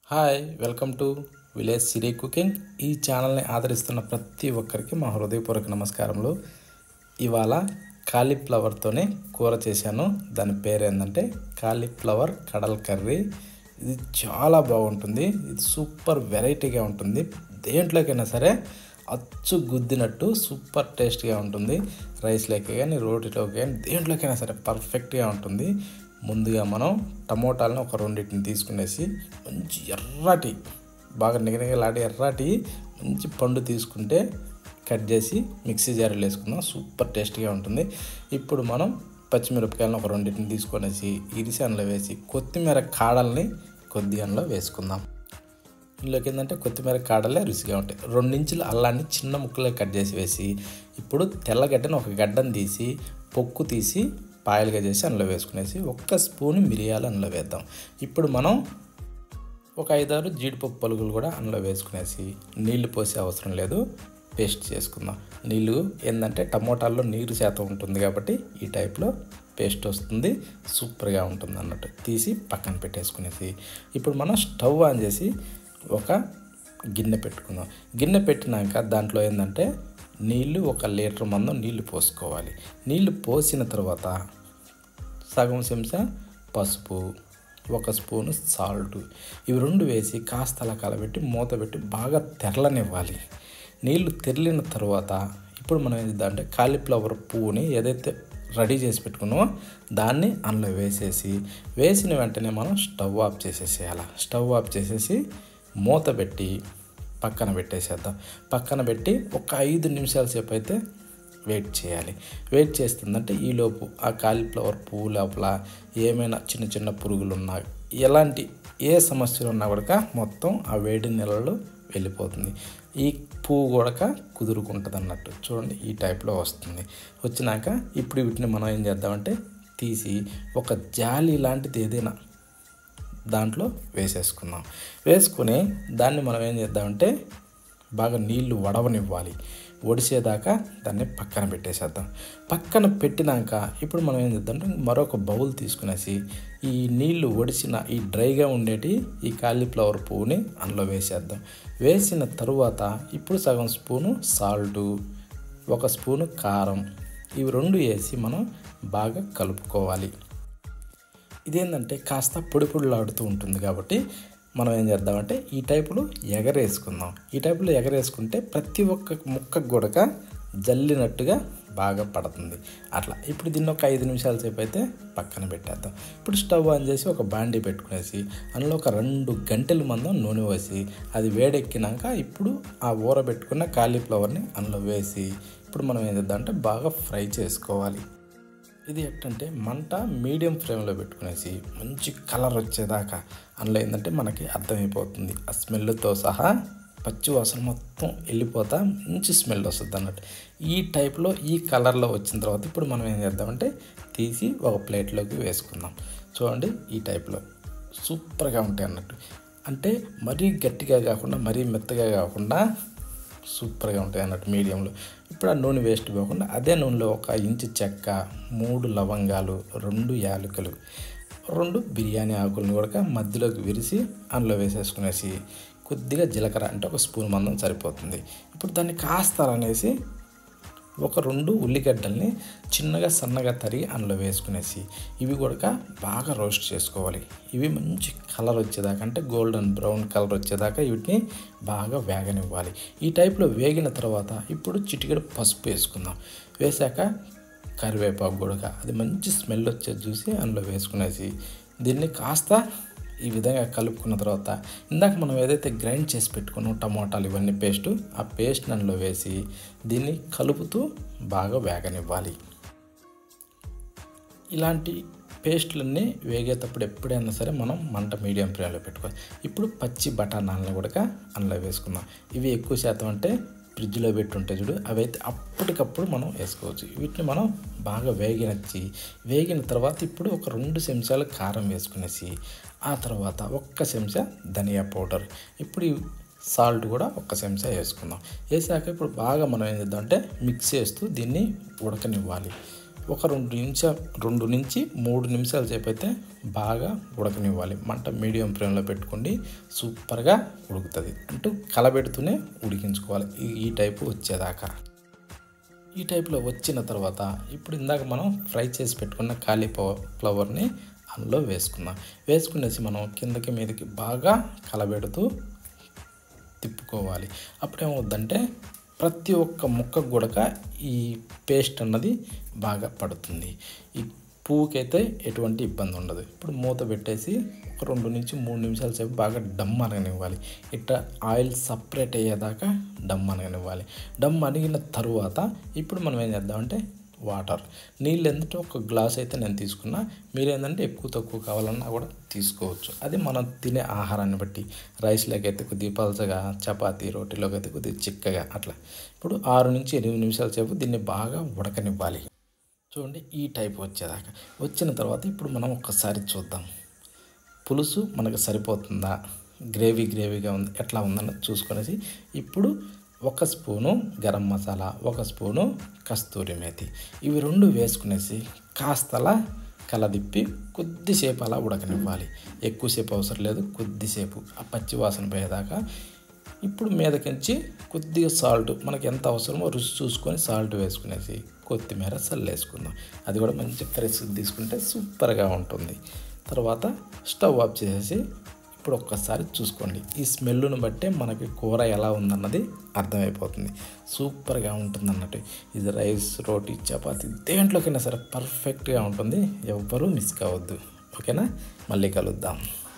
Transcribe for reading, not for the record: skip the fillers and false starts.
Hi welcome to village Siri cooking. ఈ ఛానల్ని ఆదరిస్తున్న ప్రతి ఒక్కరికి మా హృదయపూర్వక నమస్కారములు. ఇవాళ కాలీఫ్లవర్తోనే కూర చేశాను. దాని పేరు ఏంటంటే కాలీఫ్లవర్ కడల్ కర్రీ. ఇది చాలా బాగుంటుంది. ఇది సూపర్ వెరైటీగా ఉంటుంది. దేంట్లోకైనా సరే అచ్చు గుద్దినట్టు సూపర్ టేస్ట్గా ఉంటుంది. రైస్లోకి కానీ రోటీలోకి కానీ దేంట్లోకైనా సరే పర్ఫెక్ట్గా ఉంటుంది. ముందుగా మనం టమోటాలను ఒక రెండింటిని తీసుకునేసి మంచి ఎర్రటి బాగా నిగనిగలాడి ఎర్రటి మంచి పండు తీసుకుంటే కట్ చేసి మిక్సీ జార్లో వేసుకుందాం. సూపర్ టేస్ట్గా ఉంటుంది. ఇప్పుడు మనం పచ్చిమిరపకాయలను ఒక రెండింటిని తీసుకొనేసి ఇరిసి అందులో వేసి కొత్తిమీర కాడల్ని కొద్ది అందులో వేసుకుందాం. ఇందులోకి ఏంటంటే కొత్తిమీర కాడలే రుచిగా ఉంటాయి. 2 ఇంచుల అల్లాన్ని చిన్న ముక్కలుగా కట్ చేసి వేసి ఇప్పుడు తెల్లగడ్డను ఒక గడ్డను తీసి పొక్కు తీసి పాయలుగా చేసి అందులో వేసుకునేసి 1 స్పూన్ మిరియాలు అందులో వేద్దాం. ఇప్పుడు మనం ఒక 5-6 జీడిపప్పు పలుకులు కూడా అందులో వేసుకునేసి నీళ్లు పోసే అవసరం లేదు, పేస్ట్ చేసుకుందాం. నీళ్ళు ఏంటంటే టమోటాల్లో నీరు శాతం ఉంటుంది కాబట్టి ఈ టైప్లో పేస్ట్ వస్తుంది. సూపర్గా ఉంటుంది అన్నట్టు. తీసి పక్కన పెట్టేసుకునేసి ఇప్పుడు మనం స్టవ్ ఆన్ చేసి ఒక గిన్నె పెట్టుకుందాం. గిన్నె పెట్టినాక దాంట్లో ఏంటంటే నీళ్ళు 1 లీటర్ మందం నీళ్లు పోసుకోవాలి. నీళ్లు పోసిన తర్వాత సగం చెంచా పసుపు, 1 స్పూను సాల్ట్, ఇవి 2 వేసి కాస్త అలా కలబెట్టి మూత పెట్టి బాగా తెరలనివ్వాలి. నీళ్లు తెరిలిన తర్వాత ఇప్పుడు మనం ఏం చేద్దామంటే కాలీఫ్లవర్ పువ్వుని ఏదైతే రెడీ చేసి పెట్టుకున్నామో దాన్ని అందులో వేసిన వెంటనే మనం స్టవ్ ఆఫ్ చేసేసేయాలి. స్టవ్ ఆఫ్ చేసేసి మూత పెట్టి పక్కన పెట్టేసేద్దాం. పక్కన పెట్టి ఒక 5 నిమిషాల సేపు అయితే వెయిట్ చేయాలి. వెయిట్ చేస్తుందంటే ఈలోపు ఆ కాలీఫ్లవర్ పువ్వు లోపల ఏమైనా చిన్న చిన్న పురుగులు ఉన్నా, ఎలాంటి ఏ సమస్యలు ఉన్నా కూడా మొత్తం ఆ వేడి నీళ్ళలో వెళ్ళిపోతుంది. ఈ పువ్వు కూడా కుదురుకుంటుంది అన్నట్టు. చూడండి ఈ టైప్లో వస్తుంది. వచ్చినాక ఇప్పుడు వీటిని మనం ఏం చేద్దామంటే తీసి ఒక జాలి లాంటిది ఏదైనా దాంట్లో వేసేసుకుందాం. వేసుకుని దాన్ని మనం ఏం చేద్దామంటే బాగా నీళ్లు వడవనివ్వాలి. ఒడిసేదాకా దాన్ని పక్కన పెట్టేసేద్దాం. పక్కన పెట్టినాక ఇప్పుడు మనం ఏం చేద్దామంటే మరొక బౌల్ తీసుకునేసి ఈ నీళ్లు ఒడిసిన ఈ డ్రైగా ఉండేటి ఈ కాలీఫ్లవర్ పువ్వుని అందులో వేసేద్దాం. వేసిన తరువాత ఇప్పుడు సగం స్పూను సాల్టు, 1 స్పూను కారం, ఇవి 2 వేసి మనం బాగా కలుపుకోవాలి. ఇదేంటంటే కాస్త పొడి పొడిలాడుతూ ఉంటుంది కాబట్టి మనం ఏం చేద్దామంటే ఈ టైపులో ఎగరేసుకుందాం. ఈ టైపులో ఎగరేసుకుంటే ప్రతి ఒక్క ముక్కకు కూడా జల్లినట్టుగా బాగా పడుతుంది. అట్లా ఇప్పుడు దీన్ని ఒక 5 నిమిషాల సేపు అయితే పక్కన పెట్టేద్దాం. ఇప్పుడు స్టవ్ ఆన్ చేసి ఒక బాండీ పెట్టుకునేసి అందులో ఒక 2 గంటల మందం నూనె వేసి అది వేడెక్కినాక ఇప్పుడు ఆ ఊరబెట్టుకున్న కాలీఫ్లవర్ని అందులో వేసి ఇప్పుడు మనం ఏం చేద్దామంటే బాగా ఫ్రై చేసుకోవాలి. ఇది ఎట్టంటే మంట మీడియం ఫ్లేమ్లో పెట్టుకునేసి మంచి కలర్ వచ్చేదాకా అందులో ఏంటంటే మనకి అర్థమైపోతుంది. ఆ స్మెల్తో సహా పచ్చి వాసన మొత్తం వెళ్ళిపోతా మంచి స్మెల్ వస్తుంది అన్నట్టు. ఈ టైప్లో ఈ కలర్లో వచ్చిన తర్వాత ఇప్పుడు మనం ఏం చేద్దామంటే తీసి ఒక ప్లేట్లోకి వేసుకుందాం. చూడండి ఈ టైప్లో సూపర్గా ఉంటాయి అన్నట్టు. అంటే మరీ గట్టిగా కాకుండా మరీ మెత్తగా కాకుండా సూపర్గా ఉంటాయి అన్నట్టు మీడియంలో. ఇప్పుడు ఆ నూనె వేస్ట్ పోకుండా అదే నూనెలో 1 ఇంచు చెక్క, 3 లవంగాలు, 2 యాలకులు, 2 బిర్యానీ ఆకులను కూడా మధ్యలోకి విరిసి అందులో వేసేసుకునేసి కొద్దిగా జీలకర్ర అంటే 1 స్పూన్ మందం సరిపోతుంది. ఇప్పుడు దాన్ని కాస్త అనేసి ఒక 2 ఉల్లిగడ్డల్ని చిన్నగా సన్నగా తరిగి అందులో వేసుకునేసి ఇవి కూడా బాగా రోస్ట్ చేసుకోవాలి. ఇవి మంచి కలర్ వచ్చేదాకా అంటే గోల్డెన్ బ్రౌన్ కలర్ వచ్చేదాకా వీటిని బాగా వేగనివ్వాలి. ఈ టైప్లో వేగిన తర్వాత ఇప్పుడు చిటికెడు పసుపు వేసుకుందాం. వేసాక కరివేపాకు కూడా అది మంచి స్మెల్ వచ్చేది చూసి అందులో వేసుకునేసి దీన్ని కాస్త ఈ విధంగా కలుపుకున్న తర్వాత ఇందాక మనం ఏదైతే గ్రైండ్ చేసి పెట్టుకున్నాం టమోటాలు ఇవన్నీ పేస్టు, ఆ పేస్ట్ అందులో వేసి దీన్ని కలుపుతూ బాగా వేగనివ్వాలి. ఇలాంటి పేస్టులన్నీ వేగేటప్పుడు ఎప్పుడైనా సరే మనం మంట మీడియం ఫ్లేమ్లో పెట్టుకోవాలి. ఇప్పుడు పచ్చి బఠానాలను కూడా అందులో వేసుకుందాం. ఇవి ఎక్కువ శాతం అంటే ఫ్రిడ్జ్లో పెట్టుంటే చూడు, అవి అయితే అప్పటికప్పుడు మనం వేసుకోవచ్చు. వీటిని మనం బాగా వేగిన తర్వాత ఇప్పుడు ఒక 2 చెంచాలు కారం వేసుకునేసి ఆ తర్వాత 1 చెంచా ధనియా పౌడర్, ఇప్పుడు సాల్ట్ కూడా 1 చెంచా వేసుకుందాం. వేసాక ఇప్పుడు బాగా మనం ఏం చేద్దామంటే మిక్స్ చేస్తూ దీన్ని ఉడకనివ్వాలి. ఒక 2 నుంచి 3 నిమిషాల సేపు అయితే బాగా ఉడకనివ్వాలి. మంట మీడియం ఫ్లేమ్లో పెట్టుకోండి, సూపర్గా ఉడుకుతుంది. కలబెడుతూనే ఉడికించుకోవాలి ఈ టైపు వచ్చేదాకా. ఈ టైప్లో వచ్చిన తర్వాత ఇప్పుడు ఇందాక మనం ఫ్రై చేసి పెట్టుకున్న కాలీఫ్లవర్ని అందులో వేసుకునేసి మనం కిందకి మీదకి బాగా కలబెడుతూ తిప్పుకోవాలి. అప్పుడేమవుద్దంటే ప్రతి ఒక్క ముక్కకు కూడా ఈ పేస్ట్ అన్నది బాగా పడుతుంది. ఈ పువ్వుకైతే ఎటువంటి ఇబ్బంది ఉండదు. ఇప్పుడు మూత పెట్టేసి ఒక 2 నుంచి 3 నిమిషాల సేపు బాగా డమ్ అనగనివ్వాలి. ఇట్లా ఆయిల్ సపరేట్ అయ్యేదాకా డమ్ అనగనివ్వాలి. డమ్ అడిగిన తరువాత ఇప్పుడు మనం ఏం చేద్దామంటే వాటర్, నీళ్ళు ఎందుకంటే ఒక గ్లాస్ అయితే నేను తీసుకున్నా. మీరు ఏంటంటే ఎక్కువ తక్కువ కావాలన్నా కూడా తీసుకోవచ్చు. అది మనం తినే ఆహారాన్ని బట్టి. రైస్లోకి అయితే కొద్దిగా పలచగా, చపాతీ రోటీలోకి అయితే కొద్దిగా చిక్కగా అట్లా. ఇప్పుడు 6 నుంచి 8 నిమిషాల సేపు దీన్ని బాగా ఉడకనివ్వాలి. చూడండి ఈ టైప్ వచ్చేదాకా. వచ్చిన తర్వాత ఇప్పుడు మనం ఒక్కసారి చూద్దాం పులుసు మనకు సరిపోతుందా, గ్రేవీగా ఉంది ఎట్లా ఉందన్నది చూసుకొనేసి ఇప్పుడు 1 స్పూను గరం మసాలా, 1 స్పూను కస్తూరి మేతి, ఇవి 2 వేసుకునేసి కాస్తలా కలదిప్పి కొద్దిసేపు అలా ఉడకనివ్వాలి. ఎక్కువసేపు అవసరం లేదు, కొద్దిసేపు ఆ పచ్చి వాసన పోయేదాకా. ఇప్పుడు మీదకించి కొద్దిగా సాల్ట్ మనకి ఎంత అవసరమో రుచి చూసుకొని సాల్ట్ వేసుకునేసి కొత్తిమీర చల్లేసుకుందాం. అది కూడా మంచి ఫ్రెష్ తీసుకుంటే సూపర్గా ఉంటుంది. తర్వాత స్టవ్ ఆఫ్ చేసేసి ఇప్పుడు ఒక్కసారి చూసుకోండి. ఈ స్మెల్ను బట్టే మనకి కూర ఎలా ఉందన్నది అర్థమైపోతుంది. సూపర్గా ఉంటుంది అన్నట్టు. ఇది రైస్, రోటీ, చపాతీ దేంట్లోకైనా సరే పర్ఫెక్ట్గా ఉంటుంది. ఎవ్వరూ మిస్ కావద్దు. ఓకేనా? మళ్ళీ కలుద్దాం.